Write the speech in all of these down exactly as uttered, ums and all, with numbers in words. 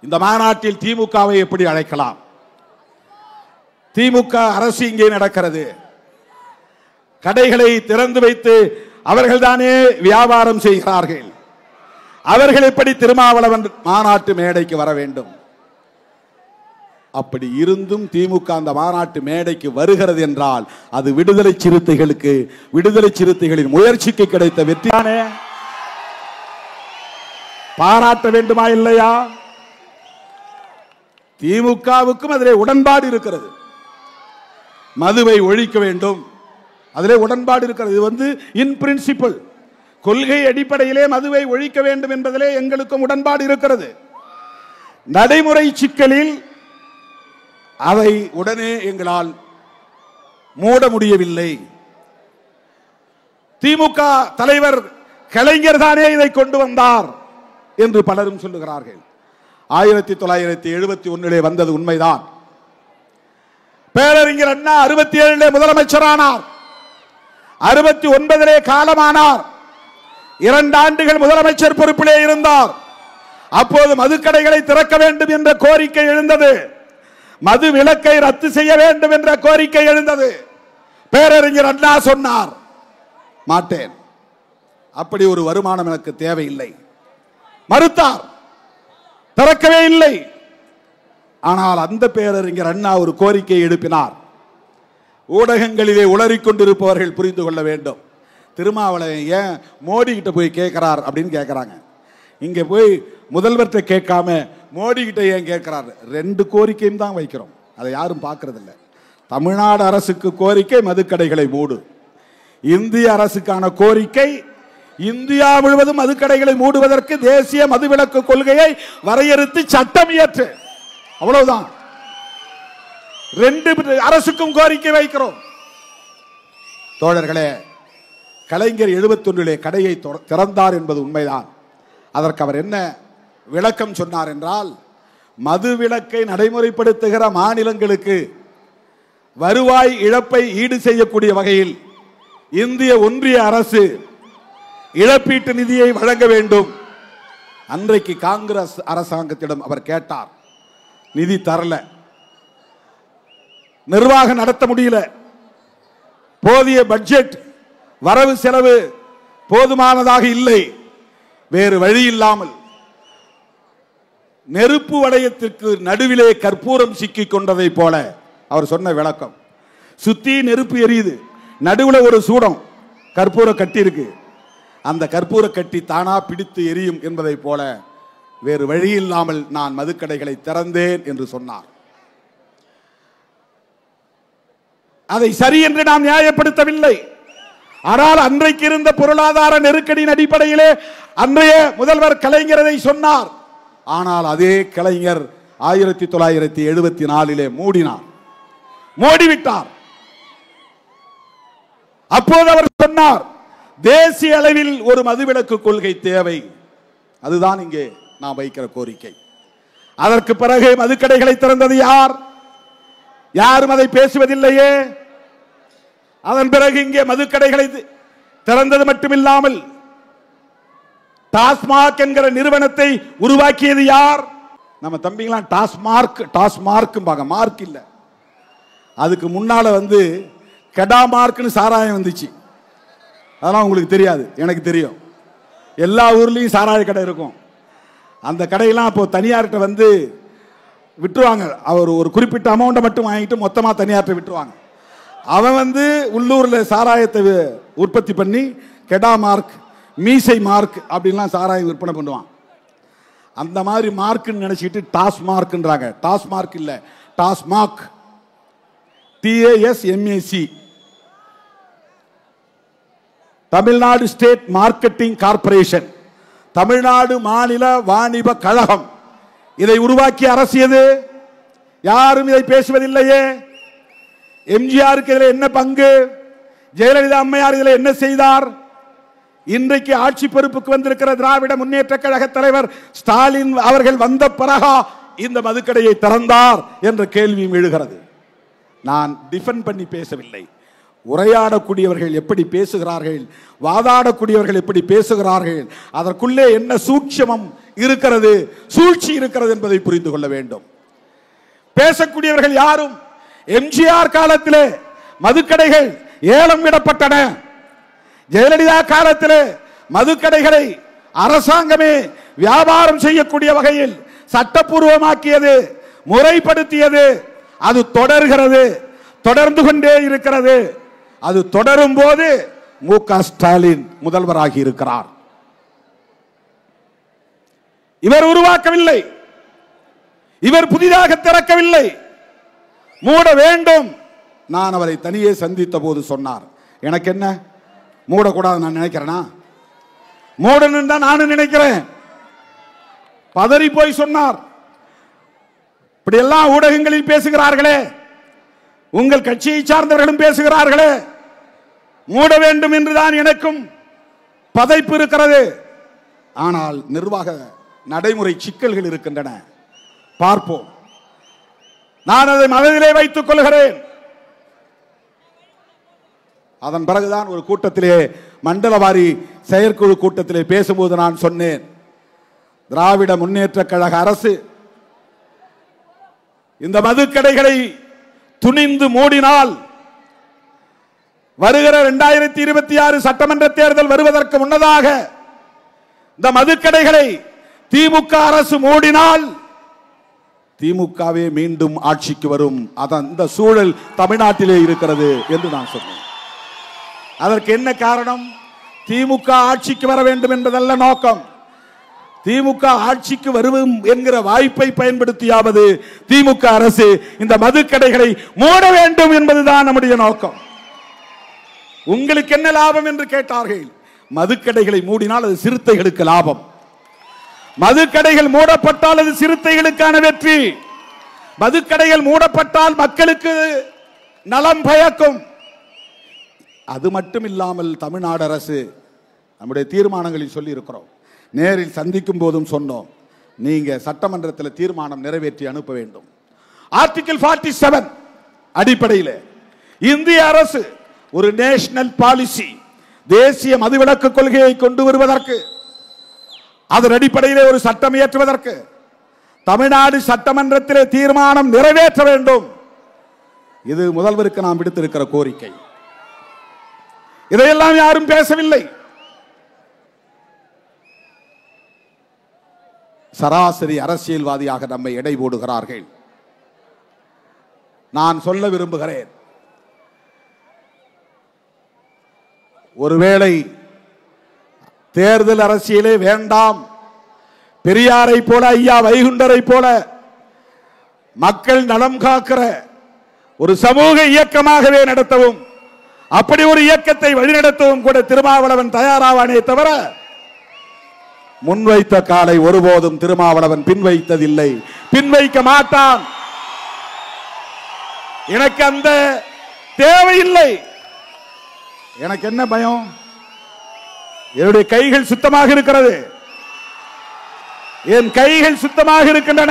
இந்த மாநாட்டில் திமுகவை எப்படி அழைக்கலாம்? திமுக அரசு இங்கே நடக்கிறது. கடைகளை திறந்து வைத்து அவர்கள்தானே வியாபாரம் செய்கிறார்கள். அவர்கள் எப்படி திருமாவளவன் மாநாட்டு மேடைக்கு வர வேண்டும்? அப்படி இருந்தும் திமுக அந்த மாநாட்டு மேடைக்கு வருகிறது என்றால் அது விடுதலை சிறுத்தைகளுக்கு, விடுதலை சிறுத்தைகளின் முயற்சிக்கு கிடைத்த வெற்றியானே. பாராட்ட வேண்டுமா இல்லையா? திமுகவுக்கும் அதிலே உடன்பாடு இருக்கிறது. மதுவை ஒழிக்க வேண்டும், அதிலே உடன்பாடு இருக்கிறது. இது வந்து இன் பிரின்சிபல், கொள்கை அடிப்படையிலே மதுவை ஒழிக்க வேண்டும் என்பதிலே எங்களுக்கும் உடன்பாடு இருக்கிறது. நடைமுறை சிக்கலில் அதை உடனே எங்களால் மூட முடியவில்லை. திமுக தலைவர் கலைஞர் தானே இதை கொண்டு வந்தார் என்று பலரும் சொல்லுகிறார்கள். ஆயிரத்தி தொள்ளாயிரத்தி எழுபத்தி ஒன்னிலே வந்தது உண்மைதான். பேரறிஞர் அண்ணா அறுபத்தி ஏழிலே முதலமைச்சரானார், அறுபத்தி ஒன்பதிலே காலமானார். இரண்டு ஆண்டுகள் முதலமைச்சர் பொறுப்பிலே இருந்தார். அப்போது மதுக்கடைகளை திறக்க வேண்டும் என்ற கோரிக்கை எழுந்தது. மது விலக்கை ரத்து செய்ய வேண்டும் என்ற கோரிக்கை எழுந்தது. பேரறிஞர் அண்ணா சொன்னார், மாட்டேன், அப்படி ஒரு வருமானம் எனக்கு தேவையில்லை, மறுத்தார், திறக்கவே இல்லை. ஆனால் அந்த பேரறிஞர் அண்ணா ஒரு கோரிக்கையை எழுப்பினார். ஊடகங்களிலே உளறிக் கொண்டிருப்பவர்கள் புரிந்து கொள்ள வேண்டும். திருமாவளவன் ஏன் மோடி கிட்ட போய் கேட்கிறார் அப்படின்னு கேட்கிறாங்க. இங்க போய் முதல்வர்கிட்ட கேட்காம மோடி கிட்ட ஏன் கேட்கிறார்? ரெண்டு கோரிக்கையும் தான் வைக்கிறோம், அதை யாரும் பார்க்கறது இல்லை. தமிழ்நாடு அரசுக்கு கோரிக்கை மதுக்கடைகளை மூடு. இந்திய அரசுக்கான கோரிக்கை இந்தியா முழுவதும் மதுக்கடைகளை மூடுவதற்கு தேசிய மதுவிலக்கு கொள்கையை வரையறுத்து சட்டம் இயற்று. அவ்வளவுதான். ரெண்டு அரசுக்கும் கோரிக்கை வைக்கிறோம். தோழர்களே, கலைஞர் எழுபத்தி ஒன்றிலே கடையை திறந்தார் என்பது உண்மைதான். அதற்கு அவர் என்ன விளக்கம் சொன்னார் என்றால், மது விலக்கை நடைமுறைப்படுத்துகிற மாநிலங்களுக்கு வருவாய் இழப்பை ஈடு செய்யக்கூடிய வகையில் இந்திய ஒன்றிய அரசு இழப்பீட்டு நிதியை வழங்க வேண்டும். அன்றைக்கு காங்கிரஸ் அரசாங்கத்திடம் அவர் கேட்டார், நிதி தரல, நிர்வாகம் நடத்த முடியல, போதிய பட்ஜெட் வரவு செலவு போதுமானதாக இல்லை. வேறு வழி இல்லாமல் நெருப்பு வளையத்திற்கு நடுவிலே கற்பூரம் சிக்கிக் கொண்டதை போல அவர் சொன்ன விளக்கம். சுத்தி நெருப்பு எரியுது, நடுவில் ஒரு சூடம் கற்பூர கட்டி இருக்கு, அந்த கற்பூர கட்டி தானா பிடித்து எரியும் என்பதை போல வேறு வழி இல்லாமல் நான் மதுக்கடைகளை திறந்தேன் என்று சொன்னார். அதை சரி என்று நாம் நியாயப்படுத்தவில்லை. ஆனால் அன்றைக்கு இருந்த பொருளாதார நெருக்கடியின் அடிப்படையிலே அன்றைய முதல்வர் கலைஞர் அதை சொன்னார். ஆனால் அதே கலைஞர் ஆயிரத்தி தொள்ளாயிரத்தி எழுபத்தி நாலிலே மூடினார், மூடிவிட்டார். அப்போது அவர் சொன்னார், தேசிய அளவில் ஒரு மதுவிலக்கு கொள்கை தேவை. அதுதான் இங்கே நாம் வைக்கிற கோரிக்கை. அதற்கு பிறகு மதுக்கடைகளை திறந்தது யார்? யாரும் அதை பேசுவதில்லையே. அதன் பிறகு இங்கே மதுக்கடைகளை திறந்தது மட்டுமில்லாமல் டாஸ்மாக் என்கிற நிறுவனத்தை உருவாக்கியது யார்? நம்ம தம்பிங்களாம் டாஸ்மார்க் டாஸ்மார்க் மார்க் இல்ல, அதுக்கு முன்னால வந்து கெடாமார்க்னு சாராயம் வந்துச்சு. அதெல்லாம் உங்களுக்கு தெரியாது, எனக்கு தெரியும். எல்லா ஊர்லயும் சாராய கடை இருக்கும். அந்த கடையெல்லாம் இப்போ தனியார்கிட்ட வந்து விட்டுருவாங்க. அவர் ஒரு குறிப்பிட்ட அமௌண்ட்டை மட்டும் வாங்கிட்டு மொத்தமா தனியார்கிட்ட விட்டுருவாங்க. அவன் வந்து உள்ளூர்ல சாராயத்தை உற்பத்தி பண்ணி கெடா மார்க், மீசை மார்க் அப்படின்லாம் சாராயம் விற்பனை பண்ணுவான். அந்த மாதிரி மார்க்னு நினைச்சிட்டு டாஸ்மார்க்ன்றாங்க. டாஸ்மார்க் இல்ல, Tasmac, T A S M A C, Tamil Nadu state marketing corporation, Tamil Nadu மாநில வாணிப கழகம். இதை உருவாக்கிய அரசு எது? யாரும் இதை பேசுவதில்லையே. எம்ஜிஆருக்கு இதில் என்ன பங்கு? ஜெயலலிதா அம்மையார் இதில் என்ன செய்தார்? இன்றைக்கு ஆட்சி பொறுப்புக்கு வந்திருக்கிற திராவிட முன்னேற்ற கழக தலைவர் ஸ்டாலின் அவர்கள் வந்த பிறகா இந்த மதுக்கடையை திறந்தார் என்ற கேள்வியும் எழுகிறது. நான் டிஃபெண்ட் பண்ணி பேசவில்லை. உரையாடக்கூடியவர்கள் எப்படி பேசுகிறார்கள், வாதாடக்கூடியவர்கள் எப்படி பேசுகிறார்கள், அதற்குள்ளே என்ன சூட்சமம் இருக்கிறது, சூழ்ச்சி இருக்கிறது என்பதை புரிந்து கொள்ள வேண்டும். பேசக்கூடியவர்கள் யாரும் எம்ஜிஆர் காலத்திலே மதுக்கடைகள் ஏலம் விடப்பட்டன. ஜெயலலிதா காலத்திலே மதுக்கடைகளை அரசாங்கமே வியாபாரம் செய்யக்கூடிய வகையில் சட்டப்பூர்வமாக்கியது, முறைப்படுத்தியது. அது தொடர்கிறது, தொடர்ந்து கொண்டே இருக்கிறது. அது தொடரும் போது மு க ஸ்டாலின் முதல்வராகி இருக்கிறார். இவர் உருவாக்கவில்லை, இவர் புதிதாக திறக்கவில்லை. மூட வேண்டும். நான் அவரை தனியே சந்தித்த போது சொன்னார், எனக்கு என்ன மூடக்கூடாது நான் நினைக்கிறேனா? மூடணும் தான் நானும் நினைக்கிறேன். பதறி போய் சொன்னார். இப்படி எல்லாம் ஊடகங்களில் பேசுகிறார்களே, உங்கள் கட்சியை சார்ந்தவர்களும் பேசுகிறார்களே, மூட வேண்டும் என்றுதான் எனக்கும் பதைப்பு இருக்கிறது. ஆனால் நிர்வாக நடைமுறை சிக்கல்கள் இருக்கின்றன, பார்ப்போம். நான் அதை மனதிலே வைத்துக் கொள்கிறேன். அதன் பிறகுதான் ஒரு கூட்டத்திலே, மண்டலவாரி செயற்குழு கூட்டத்திலே பேசும்போது நான் சொன்னேன், திராவிட முன்னேற்ற கழக அரசு இந்த மதுக்கடைகளை துணிந்து மூடினால் வருகிற இரண்டாயிரத்தி இருபத்தி ஆறு சட்டமன்ற தேர்தல் வருவதற்கு முன்னதாக இந்த மதுக்கடைகளை திமுக அரசு மூடினால் திமுகவே மீண்டும் ஆட்சிக்கு வரும். அந்த சூழல் தமிழ்நாட்டிலே இருக்கிறது என்று நான் சொன்னேன். அதற்கு என்ன காரணம்? திமுக ஆட்சிக்கு வர வேண்டும் என்பதல்ல நோக்கம். திமுக ஆட்சிக்கு வருவோம் என்கிற வாய்ப்பை பயன்படுத்தியாவது திமுக அரசு இந்த மதுக்கடைகளை மூட வேண்டும் என்பதுதான் நம்முடைய நோக்கம். உங்களுக்கு என்ன லாபம் என்று கேட்டார்கள். மதுக்கடைகளை மூடினால் அது சிறுத்தைகளுக்கு லாபம். மதுக்கடைகள் மூடப்பட்டால் அது சிறுத்தைகளுக்கான வெற்றி. மதுக்கடைகள் மூடப்பட்டால் மக்களுக்கு நலம் பயக்கும். அது மட்டும் இல்லாமல் தமிழ்நாடு அரசு நம்முடைய தீர்மானங்களில் சொல்லி இருக்கிறோம், நேரில் சந்திக்கும் போதும் சொன்னோம், நீங்க சட்டமன்றத்தில் தீர்மானம் நிறைவேற்றி அனுப்ப வேண்டும். ஆர்டிகிள் நாற்பத்தி ஏழு அடிப்படையில் இந்திய அரசு ஒரு நேஷனல் பாலிசி, தேசிய மதுவிலக்கு கொள்கையை கொண்டு வருவதற்கு, அதன் அடிப்படையிலே ஒரு சட்டம் இயற்றுவதற்கு தமிழ்நாடு சட்டமன்றத்திலே தீர்மானம் நிறைவேற்ற வேண்டும். இது முதல்வருக்கு நாம் விடுத்திருக்கிற கோரிக்கை. இதையெல்லாம் யாரும் பேசவில்லை. சராசரி அரசியல்வாதியாக நம்மை எடை போடுகிறார்கள். நான் சொல்ல விரும்புகிறேன், ஒருவேளை தேர்தல் அரசியலே வேண்டாம், பெரியாரை போல ஐயா வைகுண்டரை போல மக்கள் நலம் காக்கிற ஒரு சமூக இயக்கமாகவே நடத்தவும், அப்படி ஒரு இயக்கத்தை வழிநடத்தவும் கூட திருமாவளவன் தயாராவானே தவிர முன்வைத்த காலை ஒருபோதும் திருமாவளவன் பின்வைத்ததில்லை, பின்வைக்க மாட்டான். எனக்கு அந்த தேவையில்லை. எனக்கு என்ன பயம்? என்னுடைய கைகள் சுத்தமாக இருக்கிறது, என் கைகள் சுத்தமாக இருக்கின்றன.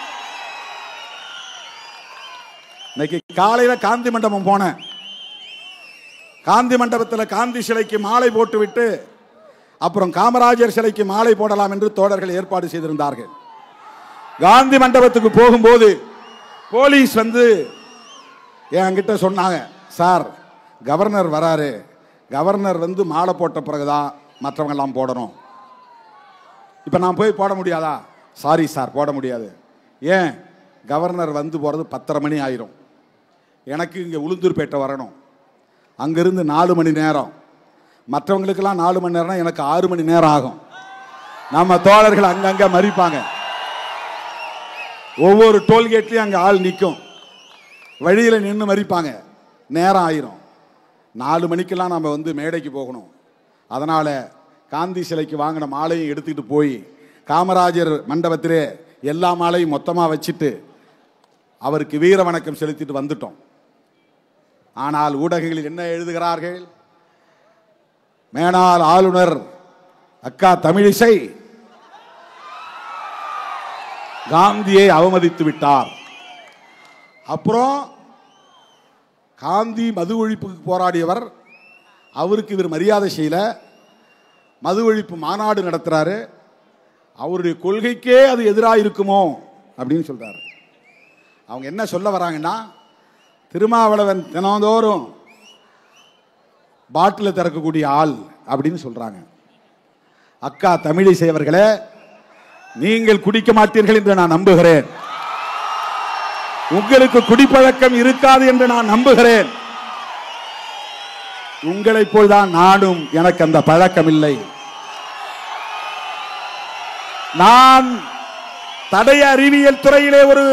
இன்னைக்கு காலையில காந்தி மண்டபம் போனேன். காந்தி மண்டபத்தில் காந்தி சிலைக்கு மாலை போட்டுவிட்டு அப்புறம் காமராஜர் சிலைக்கு மாலை போடலாம் என்று தோழர்கள் ஏற்பாடு செய்திருந்தார்கள். காந்தி மண்டபத்துக்கு போகும்போது போலீஸ் வந்து என்கிட்ட சொன்னாங்க, சார் கவர்னர் வராரு, கவர்னர் வந்து மாலை போட்ட பிறகுதான் மற்றவங்க எல்லாம் போடணும். இப்ப நான் போய் போட முடியாதா? சாரி சார், போட முடியாது. ஏன்? கவர்னர் வந்து போறது பத்தரை மணி ஆயிரும், எனக்கு இங்க உளுந்தூர்பேட்டை வரணும், அங்கிருந்து நாலு மணி நேரம், மற்றவங்களுக்கெல்லாம் நாலு மணி நேரம், எனக்கு ஆறு மணி நேரம் ஆகும். நம்ம தோழர்கள் அங்கங்க மறிப்பாங்க, ஒவ்வொரு டோல்கேட்லயும் அங்க ஆள் நிற்கும், வழியில நின்று மறிப்பாங்க, நேரம் ஆயிரும். நாலு மணிக்கெல்லாம் நம்ம வந்து மேடைக்கு போகணும். அதனால காந்தி சிலைக்கு வாங்கின மாலையும் எடுத்துக்கிட்டு போய் காமராஜர் மண்டபத்திலே எல்லா மாலையும் மொத்தமா வச்சுட்டு அவருக்கு வீர வணக்கம் செலுத்திட்டு வந்துட்டோம். ஆனால் ஊடகங்களில் என்ன எழுதுகிறார்கள்? மேனாள் ஆளுநர் அக்கா தமிழிசை காந்தியை அவமதித்து விட்டார். அப்புறம் காந்தி மது ஒழிப்புக்கு போராடியவர், அவருக்கு இவர் மரியாதை செய்யல, மது ஒழிப்பு மாநாடு நடத்துறாரு, அவருடைய கொள்கைக்கே அது எதிராக இருக்குமோ அப்படின்னு சொல்றாரு. அவங்க என்ன சொல்ல வராங்கன்னா, திருமாவளவன் தினந்தோறும் பாட்டில் திறக்கக்கூடிய ஆள் அப்படின்னு சொல்றாங்க. அக்கா தமிழிசை அவர்களே, நீங்கள் குடிக்க மாட்டீர்கள் என்று நான் நம்புகிறேன். உங்களுக்கு குடிப்பழக்கம் இருக்காது என்று நான் நம்புகிறேன். உங்களை போல்தான் நானும், எனக்கு அந்த பழக்கம் இல்லை. நான் தடய அறிவியல் துறையிலே ஒரு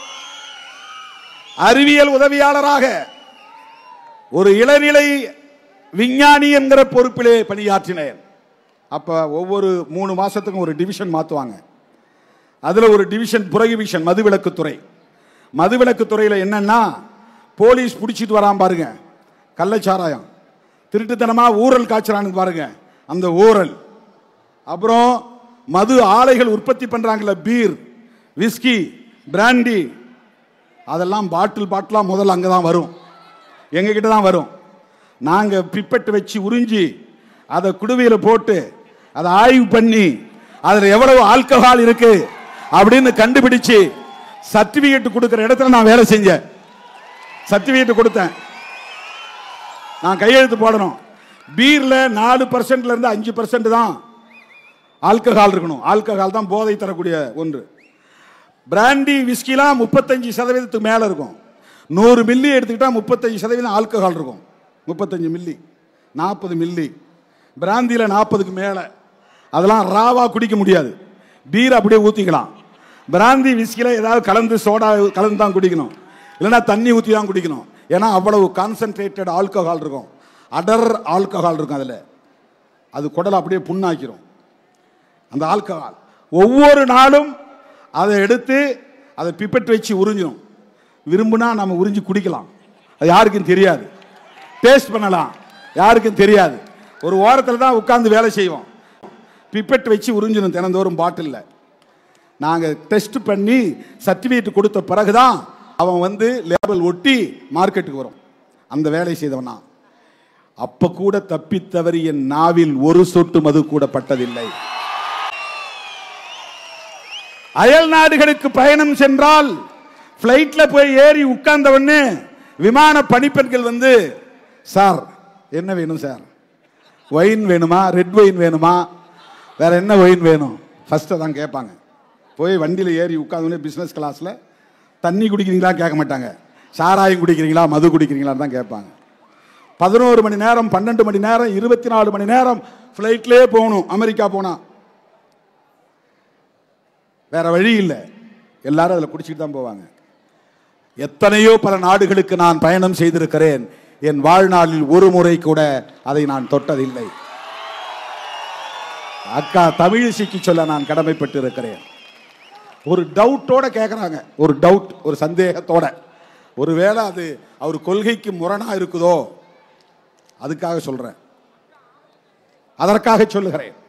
அறிவியல் உதவியாளராக, ஒரு இளநிலை விஞ்ஞானி என்கிற பொறுப்பிலே பணியாற்றினேன். அப்ப ஒவ்வொரு மூணு மாசத்துக்கும் ஒரு டிவிஷன் மாத்துவாங்க. அதுல ஒரு டிவிஷன் புரோகிபிஷன், மதுவிலக்குத்துறை. மதுவிலக்குத்துறையில் என்னன்னா, போலீஸ் பிடிச்சிட்டு வராம பாருங்க கள்ளச்சாராயம், திருட்டுத்தனமா ஊரல் காய்ச்சறான்னு பாருங்க அந்த ஊரல். அப்புறம் மது ஆலைகள் உற்பத்தி பண்றாங்கல்ல, பீர், விஸ்கி, பிராண்டி, அதெல்லாம் பாட்டில் பாட்டிலா முதல்ல அங்கதான் வரும், எங்க கிட்ட தான் வரும். நாங்க பிப்பெட்டு வச்சு உறிஞ்சி அதை குடுவையில போட்டு அதை ஆய்வு பண்ணி அதுல எவ்வளவு ஆல்கஹால் இருக்கு அப்படின்னு கண்டுபிடிச்சு சர்டிபிகேட் கொடுக்கிற இடத்துல நான் வேலை செஞ்சேன். சர்டிபிகேட் கொடுத்தேன், நான் கையெழுத்து போடணும். பீர்ல நாலு பர்சன்ட்ல இருந்து அஞ்சு பர்சன்ட் தான் ஆல்கஹால் இருக்கணும். ஆல்கஹால் தான் போதை தரக்கூடிய ஒன்று. பிராண்டி விஸ்கிலாம் முப்பத்தஞ்சு சதவீதத்துக்கு மேல இருக்கும். நூறு மில்லி எடுத்துக்கிட்டா முப்பத்தஞ்சு சதவீதம் ஆல்கஹால் இருக்கும். முப்பத்தஞ்சு மில்லி, நாற்பது மில்லி. பிராந்தியில நாற்பதுக்கு மேல. அதெல்லாம் ராவா குடிக்க முடியாது. பீர் அப்படியே ஊத்திக்கலாம். பிராந்தி விஸ்கில ஏதாவது கலந்து சோடா கலந்து தான் குடிக்கணும், இல்லைன்னா தண்ணி ஊற்றி தான் குடிக்கணும். ஏன்னா அவ்வளவு கான்சென்ட்ரேட்டட் ஆல்கஹால் இருக்கும், அடர் ஆல்கஹால் இருக்கும். அதில் அது குடலை அப்படியே புண்ணாக்கிரும் அந்த ஆல்கஹால். ஒவ்வொரு நாளும் அதை எடுத்து அதை பிப்பெட் வச்சு உறிஞ்சிடும். விரும்புனா நம்ம உறிஞ்சி குடிக்கலாம், அது யாருக்கும் தெரியாது. டேஸ்ட் பண்ணலாம், யாருக்கும் தெரியாது. ஒரு ஓரத்தில் தான் உட்கார்ந்து வேலை செய்வோம். பிப்பெட் வச்சு உறிஞ்சிடும் தினந்தோறும் பாட்டில். நாங்கள் டெஸ்ட் பண்ணி சர்டிஃபிகேட் கொடுத்த பிறகுதான் அவன் வந்து லேபிள் ஒட்டி மார்க்கெட்டுக்கு வரும். அந்த வேலை செய்தவனா. அப்ப கூட தப்பித்தவறி என் நாவில் ஒரு சொட்டு மது கூட பட்டதில்லை. அயல் நாடுகளுக்கு பயணம் சென்றால் பிளைட்ல போய் ஏறி உட்கார்ந்த உடனே விமான பணிப்பெண்கள் வந்து, சார் என்ன வேணும் சார், ஒயின் வேணுமா, ரெட் ஒயின் வேணுமா, வேற என்ன ஒயின் வேணும், ஃபர்ஸ்ட் தான் கேட்பாங்க. போய் வண்டியில் ஏறி உட்காந்து பிஸ்னஸ் கிளாஸில் தண்ணி குடிக்கிறீங்களா கேட்க மாட்டாங்க, சாராயம் குடிக்கிறீங்களா, மது குடிக்கிறீங்களான்னு தான் கேட்பாங்க. பதினோரு மணி நேரம், பன்னெண்டு மணி நேரம், இருபத்தி நாலு மணி நேரம் ஃப்ளைட்லேயே போகணும். அமெரிக்கா போனா வேற வழி இல்லை, எல்லாரும் அதில் குடிச்சிட்டு தான் போவாங்க. எத்தனையோ பல நாடுகளுக்கு நான் பயணம் செய்திருக்கிறேன். என் வாழ்நாளில் ஒரு முறை கூட அதை நான் தொட்டதில்லை. அக்கா தமிழிசைக்கு சொல்ல நான் கடமைப்பட்டு இருக்கிறேன். ஒரு டவுட்டோட கேட்குறாங்க, ஒரு டவுட், ஒரு சந்தேகத்தோட. ஒருவேளை அது அவர் கொள்கைக்கு முரணா இருக்குதோ, அதுக்காக சொல்றேன், அதற்காக சொல்லுகிறேன்.